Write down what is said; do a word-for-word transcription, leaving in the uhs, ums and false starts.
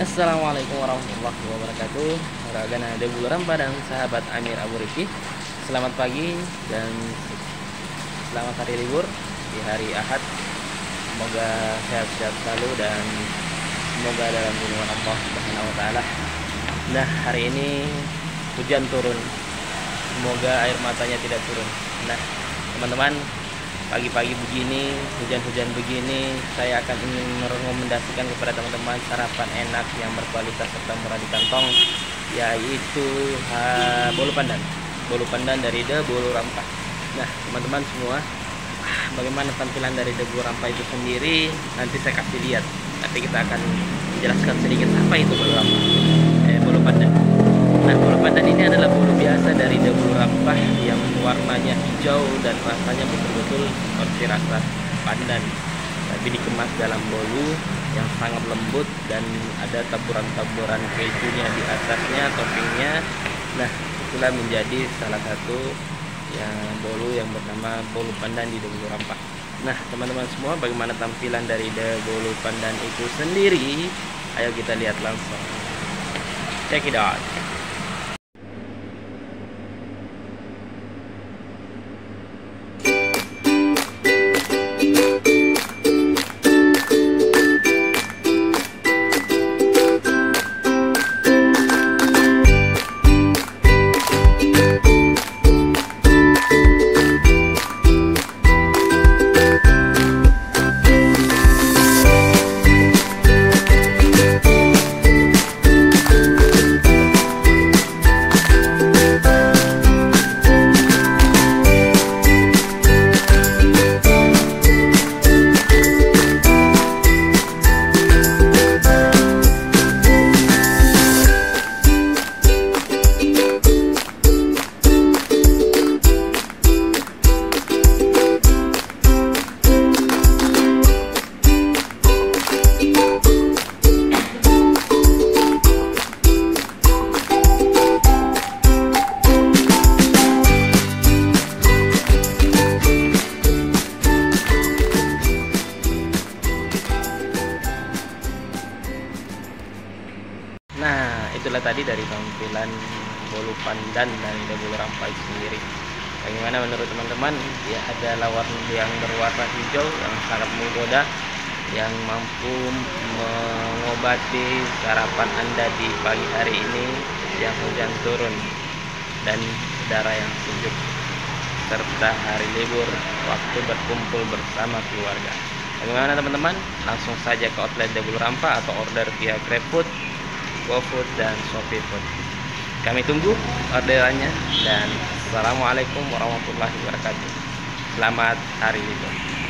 Assalamualaikum warahmatullahi wabarakatuh. Ragana de Rampa dan sahabat Amir Abu Riki. Selamat pagi dan selamat hari libur di hari Ahad. Semoga sehat-sehat selalu dan semoga dalam lindungan Allah Subhanahu wa taala. Nah, hari ini hujan turun. Semoga air matanya tidak turun. Nah, teman-teman, pagi-pagi begini, hujan-hujan begini, saya akan ingin merekomendasikan kepada teman-teman sarapan enak yang berkualitas serta murah di kantong, yaitu ha, bolu pandan. Bolu pandan dari De Bolu Rampa. Nah, teman-teman semua, bagaimana tampilan dari De Bolu Rampa itu sendiri, nanti saya kasih lihat. Nanti kita akan menjelaskan sedikit apa itu bolu rampa. Eh, bolu pandan. Nah, bolu pandan ini adalah bolu biasa dari De Bolu Rampa yang warnanya hijau dan rasanya betul-betul seperti rasa pandan, tapi dikemas dalam bolu yang sangat lembut dan ada taburan-taburan kejunya di atasnya, toppingnya. Nah, itulah menjadi salah satu yang bolu yang bernama bolu pandan di De Bolu Rampa. Nah, teman-teman semua, bagaimana tampilan dari De Bolu pandan itu sendiri? Ayo kita lihat langsung. Check it out. Nah, itulah tadi dari tampilan bolu pandan dan De Bolu Rampa itu sendiri. Bagaimana menurut teman-teman? Ya, ada warna yang berwarna hijau yang sangat menggoda, yang mampu mengobati sarapan Anda di pagi hari ini yang hujan turun dan udara yang sejuk, serta hari libur, waktu berkumpul bersama keluarga. Bagaimana teman-teman? Langsung saja ke outlet De Bolu Rampa atau order via GrabFood, GoFood dan ShopeeFood. Kami tunggu orderannya dan assalamualaikum warahmatullahi wabarakatuh. Selamat hari libur.